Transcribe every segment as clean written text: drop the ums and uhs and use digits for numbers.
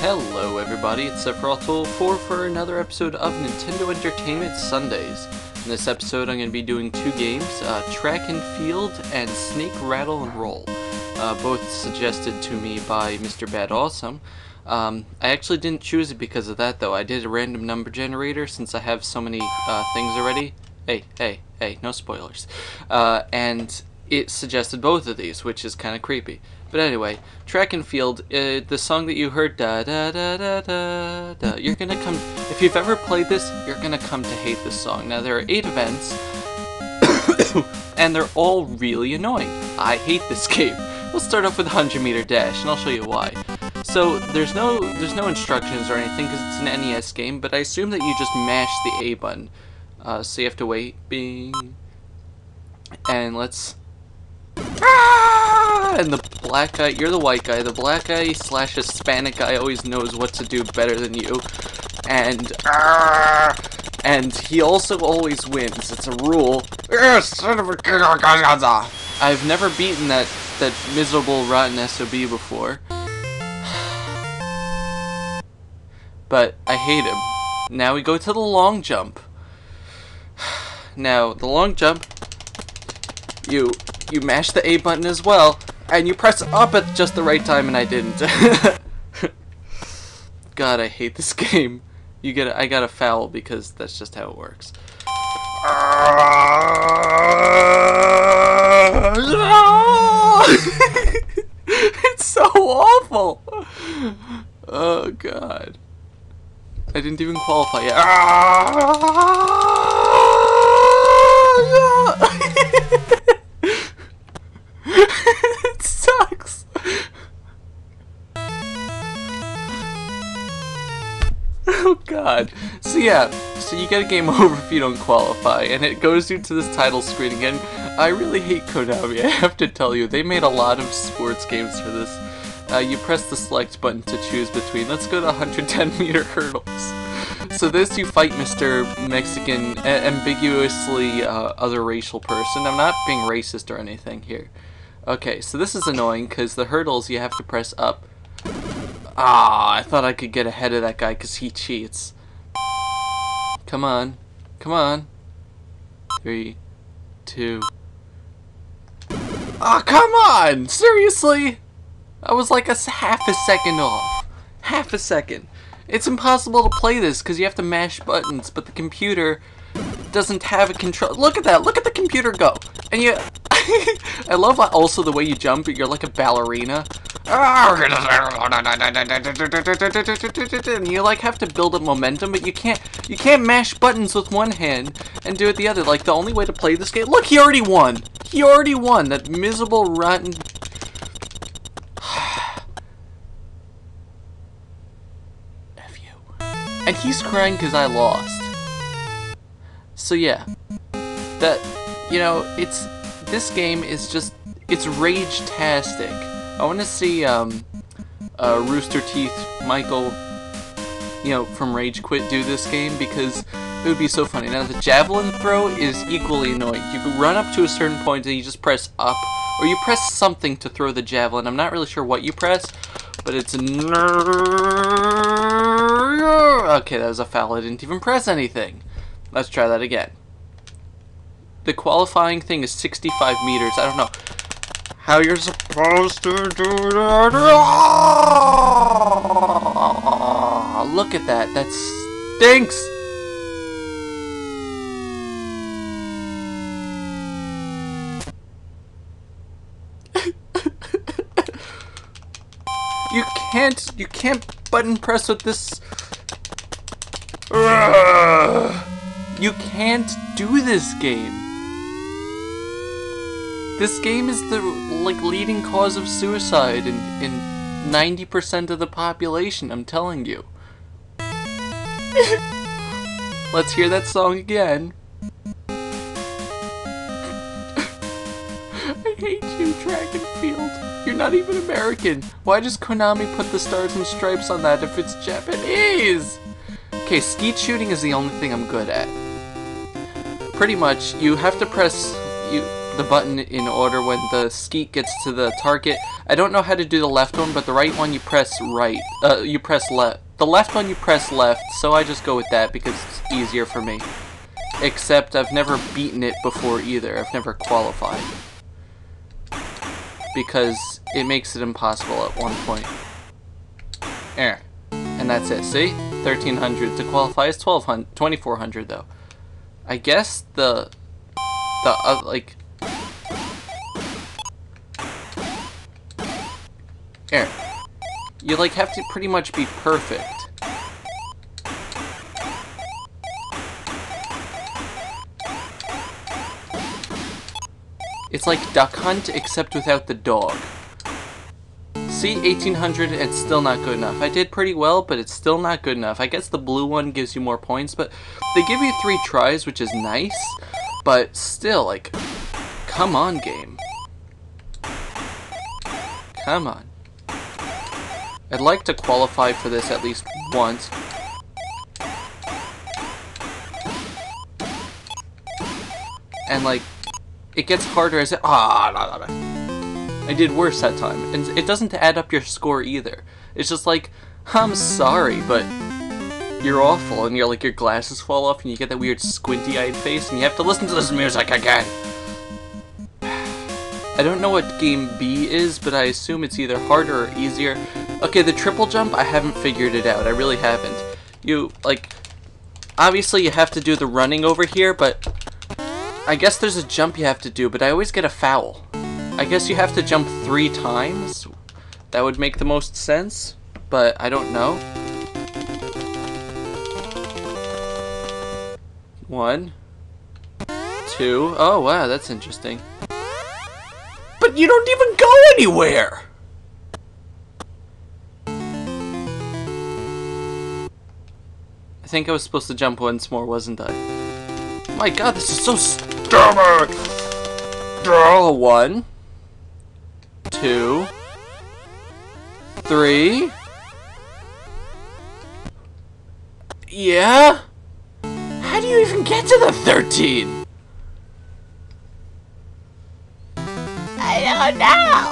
Hello everybody, it's Rattle for another episode of Nintendo Entertainment Sundays. In this episode I'm going to be doing two games, Track and Field and Snake, Rattle, and Roll. Both suggested to me by MrBadawesome. I actually didn't choose it because of that though. I did a random number generator since I have so many things already. Hey, no spoilers. And it suggested both of these, which is kind of creepy. But anyway, Track and Field, the song that you heard, da da da da da da, you're gonna come, if you've ever played this, you're gonna come to hate this song. Now there are 8 events, and they're all really annoying. I hate this game. Let's start off with 100-meter dash, and I'll show you why. So there's no instructions or anything because it's an NES game, but I assume that you just mash the A button. So you have to wait, bing, and let's. And the black guy, you're the white guy, the black guy / Hispanic guy always knows what to do better than you, and he also always wins. It's a rule. I've never beaten that miserable rotten SOB before, but I hate him. Now we go to the long jump. Now the long jump, you mash the A button as well, and you press up at just the right time, and I didn't. God, I hate this game. I got a foul because that's just how it works. It's so awful. Oh God, I didn't even qualify yet. It sucks. Oh God. So yeah, so you get a game over if you don't qualify, and it goes you to this title screen again. I really hate Konami, I have to tell you. They made a lot of sports games for this. You press the select button to choose between. Let's go to 110-meter hurdles. So this, you fight Mr. Mexican, ambiguously other racial person. I'm not being racist or anything here. Okay, so this is annoying because the hurdles you have to press up. I thought I could get ahead of that guy because he cheats. Come on. 3, 2. Come on! Seriously? I was like half a second off. Half a second. It's impossible to play this because you have to mash buttons, but the computer doesn't have a control. Look at that! Look at the computer go! And you... I love also the way you jump. You're like a ballerina. And you like have to build up momentum, but you can't mash buttons with one hand and do it the other. Like the only way to play this game. Look, he already won. He already won. That miserable rotten. F you. And he's crying because I lost. So yeah, that this game is just, it's rage-tastic. I want to see Rooster Teeth Michael, from Rage Quit do this game because it would be so funny. Now the javelin throw is equally annoying. You can run up to a certain point and you just press up, or you press something to throw the javelin. I'm not really sure what you press, but it's okay, that was a foul. I didn't even press anything. Let's try that again. The qualifying thing is 65 meters. I don't know how you're supposed to do that. Oh, look at that. That stinks. You can't button press with this. You can't do this game. This game is the leading cause of suicide in 90% of the population, I'm telling you. Let's hear that song again. I hate you, Track and Field. You're not even American. Why does Konami put the stars and stripes on that if it's Japanese? Okay, skeet shooting is the only thing I'm good at. Pretty much, you have to press the button in order when the skeet gets to the target. I don't know how to do the left one, but the right one you press right. You press left. The left one you press left, so I just go with that because it's easier for me. Except I've never beaten it before either. I've never qualified. Because it makes it impossible at one point. There. And that's it, see? 1,300 to qualify is 2,400 though. I guess like... There. You like have to pretty much be perfect. It's like Duck Hunt except without the dog. See, 1,800, it's still not good enough. I did pretty well, but it's still not good enough. I guess the blue one gives you more points, but they give you 3 tries, which is nice. But still, like, come on, game. Come on. I'd like to qualify for this at least once. And, like, it gets harder as it... I did worse that time. And it doesn't add up your score either. It's just like, I'm sorry, but you're awful. And you're like, your glasses fall off and you get that weird squinty-eyed face and you have to listen to this music again. I don't know what game B is, but I assume it's either harder or easier. Okay, the triple jump, I haven't figured it out. I really haven't. You, like, obviously you have to do the running over here, but I guess there's a jump you have to do, but I always get a foul. I guess you have to jump 3 times. That would make the most sense, but I don't know. 1, 2. Oh, wow, that's interesting. But you don't even go anywhere! I think I was supposed to jump once more, wasn't I? My god, this is so stupid! 1, 2, 3. Yeah? How do you even get to the 13? I don't know.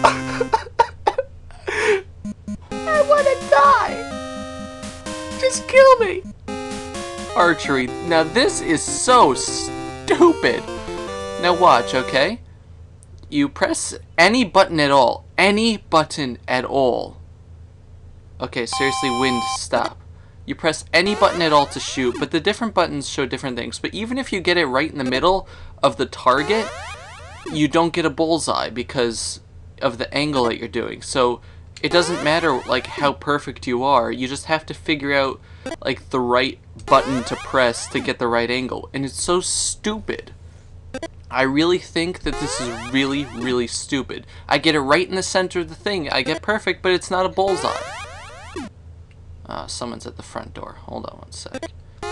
I want to die. Just kill me. Archery. Now this is so stupid. Now watch, okay? You press any button at all. Any button at all. Okay, seriously, wind, stop. You press any button at all to shoot, but the different buttons show different things. But even if you get it right in the middle of the target, you don't get a bullseye because of the angle that you're doing. So it doesn't matter like how perfect you are. You just have to figure out like the right button to press to get the right angle. And it's so stupid. I really think that this is really, really stupid. I get it right in the center of the thing. I get perfect, but it's not a bullseye. Someone's at the front door. Hold on one sec.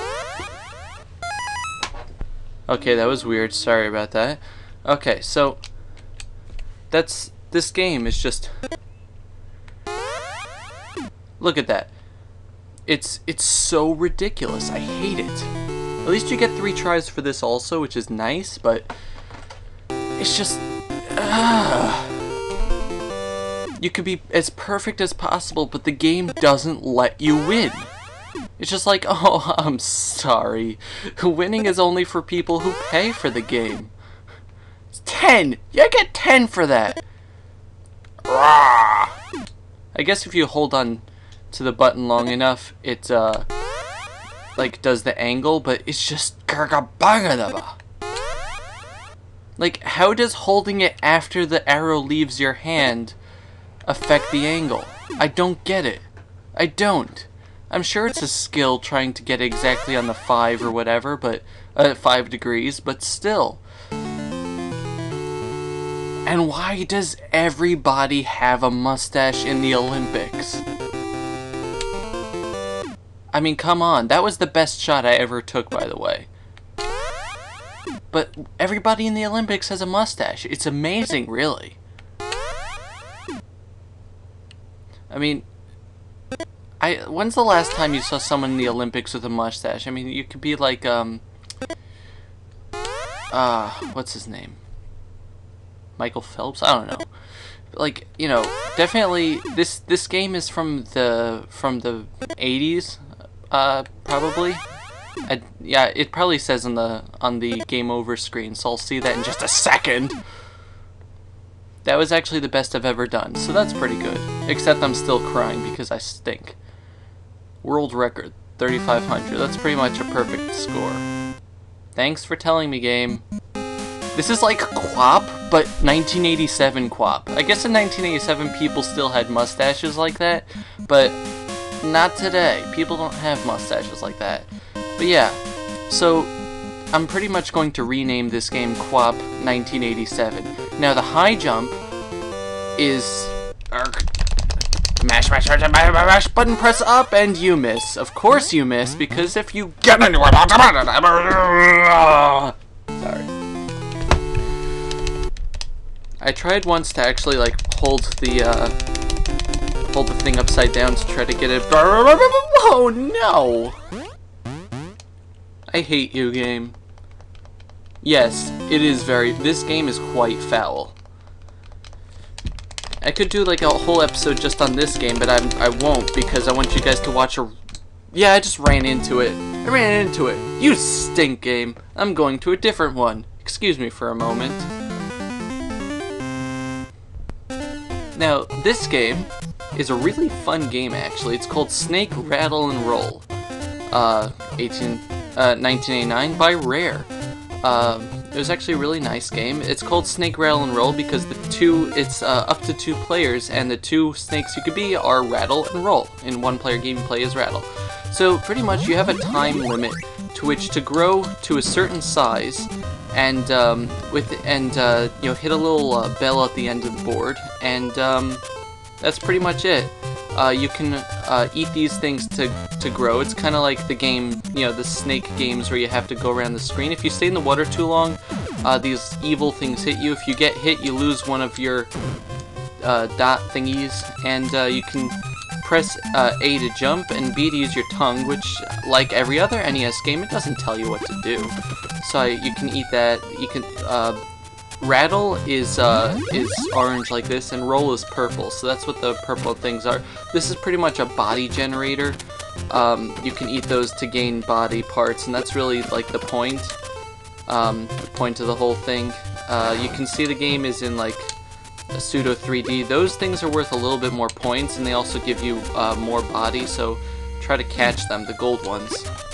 Okay, that was weird. Sorry about that. Okay, so this game is just... Look at that. It's so ridiculous. I hate it. At least you get 3 tries for this also, which is nice, but it's just... You could be as perfect as possible, but the game doesn't let you win. It's just like, oh, I'm sorry. Winning is only for people who pay for the game. It's 10! You get 10 for that! I guess if you hold on to the button long enough, it, like, does the angle, but it's just... Like, how does holding it after the arrow leaves your hand affect the angle? I don't get it. I don't. I'm sure it's a skill trying to get exactly on the 5 or whatever, but 5 degrees, but still. And why does everybody have a mustache in the Olympics? I mean, come on. That was the best shot I ever took, by the way. But everybody in the Olympics has a mustache. It's amazing, really. I mean, when's the last time you saw someone in the Olympics with a mustache? I mean, you could be like, what's his name? Michael Phelps? I don't know. Like, you know, definitely this game is from the 80s, probably. Yeah, it probably says on the game over screen, so I'll see that in just a second. That was actually the best I've ever done, so that's pretty good. Except I'm still crying because I stink. World record, 3,500. That's pretty much a perfect score. Thanks for telling me, game. This is like QWOP, but 1987 QWOP. I guess in 1987 people still had mustaches like that, but not today. People don't have mustaches like that. But yeah, so I'm pretty much going to rename this game QWOP 1987. Now the high jump is mash button, press up, and you miss. Of course you miss, because if you get into it, sorry. I tried once to actually like hold the thing upside down to try to get it. Oh no! I hate you, game. Yes, it is this game is quite foul. I could do like a whole episode just on this game, but I won't, because I want you guys to watch a... Yeah, I just ran into it. I ran into it. You stink, game. I'm going to a different one. Excuse me for a moment. Now, this game is a really fun game, actually. It's called Snake, Rattle, and Roll. 1989 by Rare. It was actually a really nice game. It's called Snake, Rattle, and Roll because it's up to 2 players, and the 2 snakes you could be are Rattle and Roll. In one-player game, you play as Rattle. So pretty much you have a time limit to which to grow to a certain size, and you know, hit a little bell at the end of the board, and that's pretty much it. You can eat these things to grow. It's kind of like the game, you know, the snake games where you have to go around the screen. If you stay in the water too long, these evil things hit you. If you get hit, you lose one of your dot thingies, and you can press A to jump and B to use your tongue, which, like every other NES game, it doesn't tell you what to do. So you can eat that. You can Rattle is orange like this, and Roll is purple, so that's what the purple things are. This is pretty much a body generator. You can eat those to gain body parts, and that's really like the point of the whole thing. You can see the game is in like a pseudo 3D. Those things are worth a little bit more points, and they also give you more body, so try to catch them, the gold ones.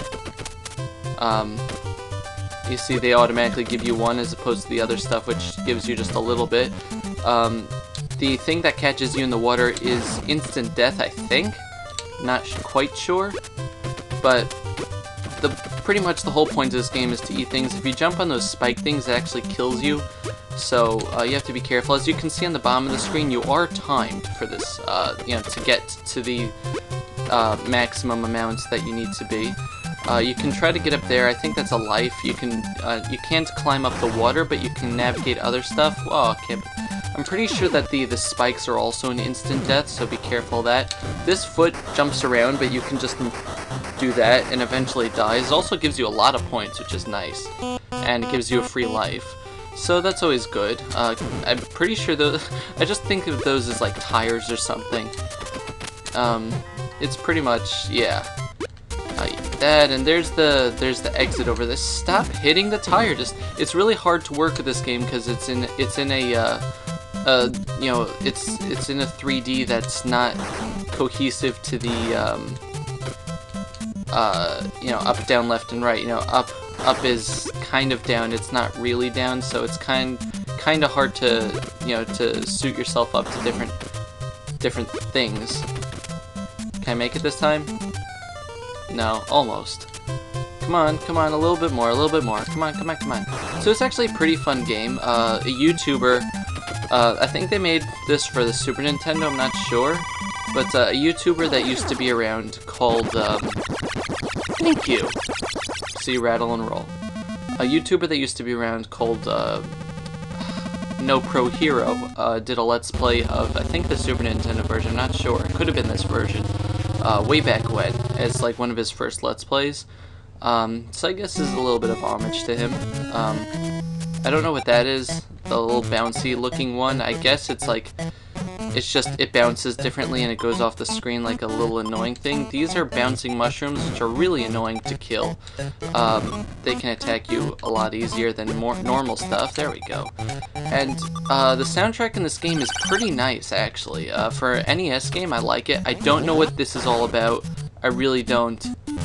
You see they automatically give you 1 as opposed to the other stuff, which gives you just a little bit. The thing that catches you in the water is instant death, I think. Not quite sure. But pretty much the whole point of this game is to eat things. If you jump on those spike things, it actually kills you. So you have to be careful. As you can see on the bottom of the screen, you are timed for this, you know, to get to the maximum amounts that you need to be. You can try to get up there. I think that's a life. You can't climb up the water, but you can navigate other stuff. Oh, okay. I'm pretty sure that the spikes are also an instant death, so be careful of that. This foot jumps around, but you can just do that and eventually dies. It also gives you a lot of points, which is nice, and it gives you a free life. So that's always good. I'm pretty sure those. I just think of those as like tires or something. It's pretty much, yeah. That, and there's the exit over this. Stop hitting the tire. It's really hard to work with this game because it's in a you know, it's in a 3D that's not cohesive to the you know, up, down, left, and right. You know, up is kind of down. It's not really down, so it's kind of hard to, you know, to suit yourself up to different things. Can I make it this time? No, almost. Come on, a little bit more, Come on. So it's actually a pretty fun game. A YouTuber, I think they made this for the Super Nintendo, I'm not sure. But a YouTuber that used to be around called, thank you. See, Rattle and Roll. A YouTuber that used to be around called, No Pro Hero, did a Let's Play of, I think, the Super Nintendo version, I'm not sure. It could have been this version. Way back when, as like one of his first Let's Plays. So I guess this is a little bit of homage to him. I don't know what that is. the little bouncy looking one. I guess it's like, it's just, it bounces differently and it goes off the screen like a little annoying thing. These are bouncing mushrooms, which are really annoying to kill. They can attack you a lot easier than more normal stuff. There we go. And the soundtrack in this game is pretty nice, actually. For an NES game, I like it. I don't know what this is all about. I really don't.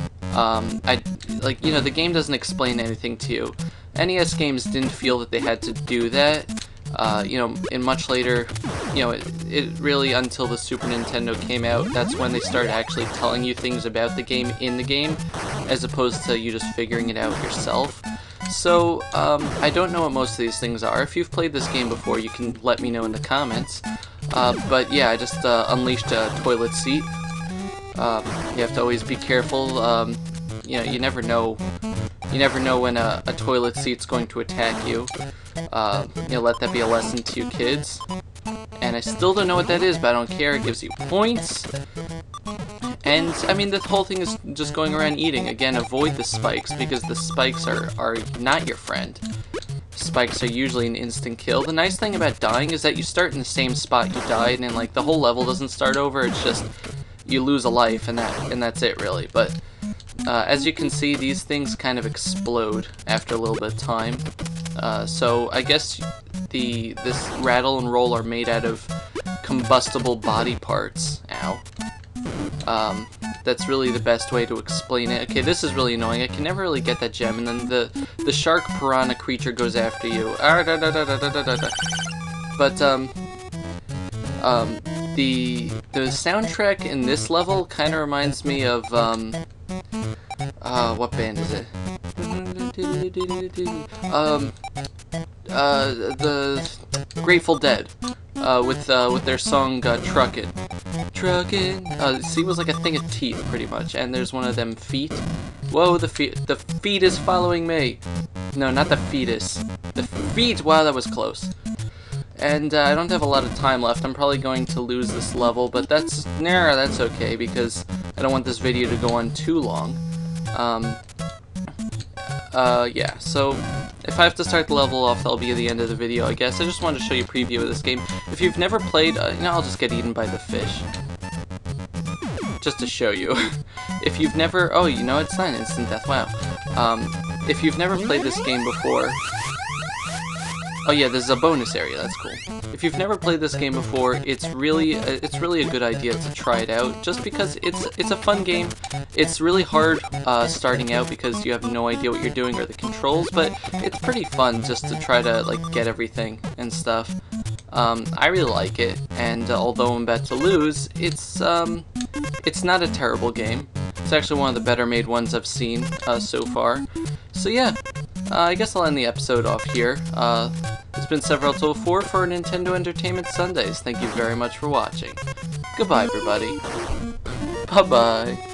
The game doesn't explain anything to you. NES games didn't feel that they had to do that. In much later, it really, until the Super Nintendo came out, that's when they started actually telling you things about the game in the game, as opposed to you just figuring it out yourself. So, I don't know what most of these things are. If you've played this game before, you can let me know in the comments. But yeah, I just unleashed a toilet seat. You have to always be careful. You never know. You never know when a toilet seat's going to attack you. Let that be a lesson to you kids. And I still don't know what that is, but I don't care. It gives you points. And, I mean, the whole thing is just going around eating. Again, avoid the spikes, because the spikes are not your friend. Spikes are usually an instant kill. The nice thing about dying is that you start in the same spot you died, and, like, the whole level doesn't start over. It's just, you lose a life, and that's it, really. But as you can see, these things kind of explode after a little bit of time. So I guess this rattle and roll are made out of combustible body parts. Ow. That's really the best way to explain it. Okay, this is really annoying. I can never really get that gem, and then the shark piranha creature goes after you. But the soundtrack in this level kind of reminds me of what band is it? The Grateful Dead, with their song Truckin'. Truckin'. See, it was like a thing of teeth, pretty much, and there's one of them feet. Whoa, the feet is following me. No, not the fetus. The feet. Wow, that was close. And I don't have a lot of time left. I'm probably going to lose this level, but that's okay, because I don't want this video to go on too long. Yeah, so if I have to start the level off, that'll be at the end of the video, I guess. I just wanted to show you a preview of this game. If you've never played, I'll just get eaten by the fish. Just to show you. If you've never, it's not instant death, wow. If you've never played this game before, oh yeah, this is a bonus area, that's cool. If you've never played this game before, it's really a good idea to try it out, just because it's a fun game. It's really hard starting out because you have no idea what you're doing or the controls, but it's pretty fun just to try to like get everything and stuff. I really like it, and although I'm about to lose, it's not a terrible game. It's actually one of the better made ones I've seen so far. So yeah. I guess I'll end the episode off here. It's been MrBadawesome for Nintendo Entertainment Sundays. Thank you very much for watching. Goodbye, everybody. Bye-bye.